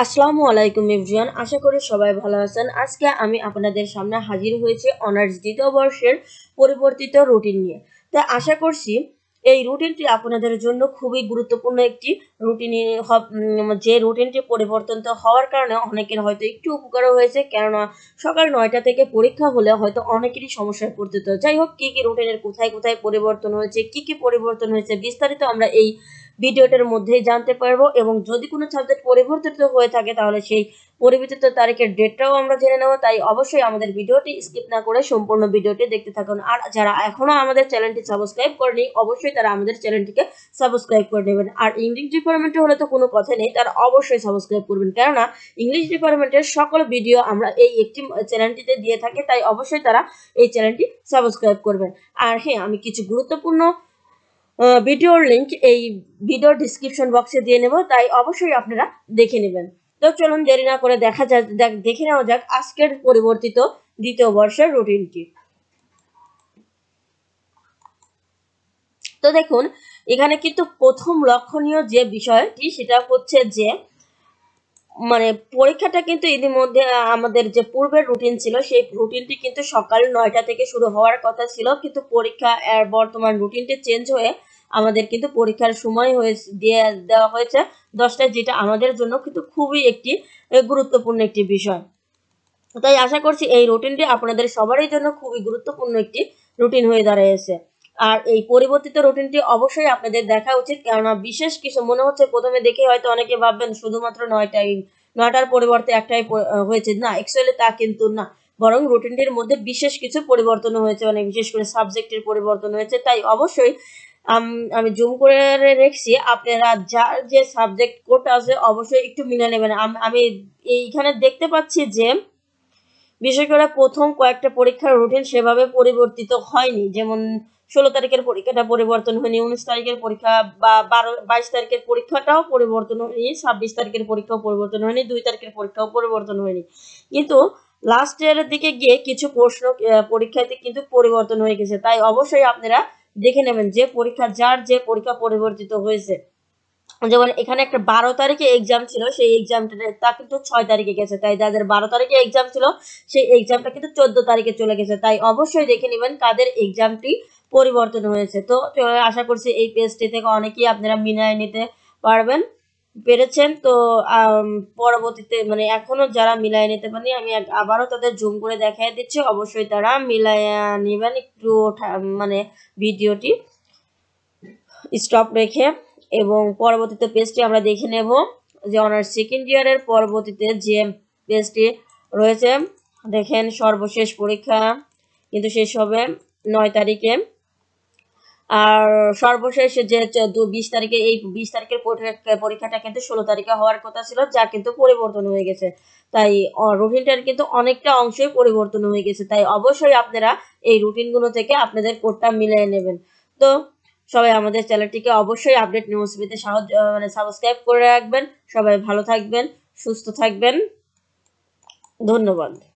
আসসালামু আলাইকুম এভরিওয়ান, আশা করি সবাই ভালো আছেন। আজকে আমি আপনাদের সামনে হাজির হয়েছি অনার্স দ্বিতীয় বর্ষের পরিবর্তিত রুটিন নিয়ে। তাই আশা করছি এই রুটিনটি আপনাদের জন্য খুবই গুরুত্বপূর্ণ একটি রুটিন। যে রুটিনটি পরিবর্তন হওয়ার কারণে অনেকের হয়তো একটু উপকারও হয়েছে, কেননা সকাল 9টা থেকে পরীক্ষা হলে হয়তো অনেকেরই সমস্যায় পড়তে হতো। যাই হোক, কি কি রুটিনের কোথায় কোথায় পরিবর্তন হয়েছে, কি কি পরিবর্তন হয়েছে বিস্তারিত আমরা এই ভিডিওটার মধ্যেই জানতে পারবো। এবং যদি কোনো সাবজেক্ট পরিবর্তিত হয়ে থাকে তাহলে সেই পরিবর্তিত তারিখের ডেটটাও আমরা জেনে নেব। তাই অবশ্যই আমাদের ভিডিওটি স্কিপ না করে সম্পূর্ণ ভিডিওটি দেখতে থাকুন। আর যারা এখনো আমাদের চ্যানেলটি সাবস্ক্রাইব করেনি অবশ্যই তারা আমাদের চ্যানেলটিকে সাবস্ক্রাইব করে নেবেন। আর ইংলিশ ডিপার্টমেন্টে হলে তো কোনো কথা নেই, তারা অবশ্যই সাবস্ক্রাইব করবেন, কেননা ইংলিশ ডিপার্টমেন্টের সকল ভিডিও আমরা এই একটি চ্যানেলটিতে দিয়ে থাকি। তাই অবশ্যই তারা এই চ্যানেলটি সাবস্ক্রাইব করবেন। আর হ্যাঁ, আমি কিছু গুরুত্বপূর্ণ ভিডিওর লিংক এই ভিডিওর ডিসক্রিপশন বক্সে দিয়ে নেব, তাই অবশ্যই আপনারা দেখে নেবেন। তো চলুন দেরি না করে দেখে নেওয়া যাক আজকের পরিবর্তিত দ্বিতীয় বর্ষের রুটিনটি। তো দেখুন, এখানে কিন্তু প্রথম লক্ষণীয় যে বিষয়টি সেটা হচ্ছে যে পরীক্ষাটা কিন্তু ইতিমধ্যে আমাদের যে পূর্বের রুটিন ছিল সেই রুটিনটি কিন্তু সকাল 9টা থেকে শুরু হওয়ার কথা ছিল, কিন্তু পরীক্ষা বর্তমান রুটিনটি চেঞ্জ হয়ে আমাদের কিন্তু পরীক্ষার সময় দেওয়া হয়েছে 10টায়, যেটা আমাদের জন্য কিন্তু খুবই একটি গুরুত্বপূর্ণ একটি বিষয়। তাই আশা করছি এই রুটিনটি আপনাদের সবারই জন্য খুবই গুরুত্বপূর্ণ একটি রুটিন হয়ে দাঁড়িয়েছে। আর এই পরিবর্তিত রুটিনটি অবশ্যই আপনাদের দেখা উচিত, কেননা বিশেষ কিছু মনে হচ্ছে প্রথমে দেখে হয়তো অনেকে ভাববেন শুধুমাত্র 9টার পরিবর্তে একটাই হয়েছে। না, অ্যাকচুয়ালি তা কিন্তু না, বরং রুটিনটির মধ্যে বিশেষ কিছু পরিবর্তন হয়েছে, বিশেষ করে সাবজেক্টের পরিবর্তন হয়েছে। তাই অবশ্যই আমি জুম করে রেখেছি, আপনারা যার যে সাবজেক্ট কোড আছে অবশ্যই একটু মিলে নেবেন। আমি এইখানে দেখতে পাচ্ছি যে বিশেষ করে প্রথম কয়েকটা পরীক্ষার রুটিন সেভাবে পরিবর্তিত হয়নি। যেমন 16 তারিখের পরীক্ষাটা পরিবর্তন হয়নি, 19 তারিখের পরীক্ষা বা 22 তারিখের পরীক্ষাটাও পরিবর্তন হয়নি, 26 তারিখের পরীক্ষাও পরিবর্তন হয়নি, 2 তারিখের পরীক্ষাও পরিবর্তন হয়নি। কিন্তু লাস্টের দিকে গিয়ে কিছু প্রশ্ন পরীক্ষাতে কিন্তু পরিবর্তন হয়ে গেছে। তাই অবশ্যই আপনারা দেখে নেবেন যে যার যে পরীক্ষা পরিবর্তিত হয়েছে। যেমন এখানে একটা 12 তারিখে এক্সাম ছিল, সেই এক্সামটা তা কিন্তু 6 তারিখে গেছে। তাই যাদের 12 তারিখে এক্সাম ছিল সেই এক্সামটা কিন্তু 14 তারিখে চলে গেছে। তাই অবশ্যই দেখে নেবেন কাদের এক্সামটি পরিবর্তন হয়েছে। তো আশা করছি এই পেজটি থেকে অনেকেই আপনারা মিলায় নিতে পেরেছেন। তো পরবর্তীতে এখনো যারা মিলায় নিতে পারেনি আমি আবারও তাদের জুম করে দেখাই দিচ্ছি, অবশ্যই তারা মিলায় নেবেন। একটু ভিডিওটি স্টপ রেখে এবং পরবর্তীতে পেজটি আমরা দেখে নেব যে অনার্স সেকেন্ড ইয়ারের পরবর্তীতে যে পেজটি রয়েছে। দেখেন, সর্বশেষ পরীক্ষা কিন্তু শেষ হবে 9 তারিখে। আর সর্বশেষ যে 20 তারিখে, এই 20 তারিখের পরীক্ষাটা কিন্তু 16 তারিখে হওয়ার কথা ছিল, যা কিন্তু পরিবর্তন হয়ে গেছে। তাই রুটিনটার কিন্তু অনেকটা অংশই পরিবর্তন হয়ে গেছে। তাই অবশ্যই আপনারা এই রুটিনগুলো থেকে আপনাদের কোডটা মিলিয়ে নেবেন। তো সবাই আমাদের চ্যানেলটিকে অবশ্যই আপডেট নিউজ পেতে সাবস্ক্রাইব করে রাখবেন। সবাই ভালো থাকবেন, সুস্থ থাকবেন। ধন্যবাদ।